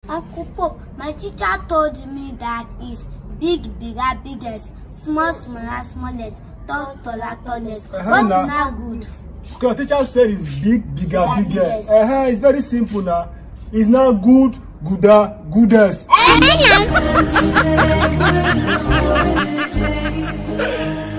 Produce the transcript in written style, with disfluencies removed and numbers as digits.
Uncle Pope, my teacher told me that is big, bigger, biggest, small, smaller, smallest, tall, taller, tallest. What is not good? Because teacher said it's big, bigger, biggest. It's very simple now. It's not good, gooder, goodest.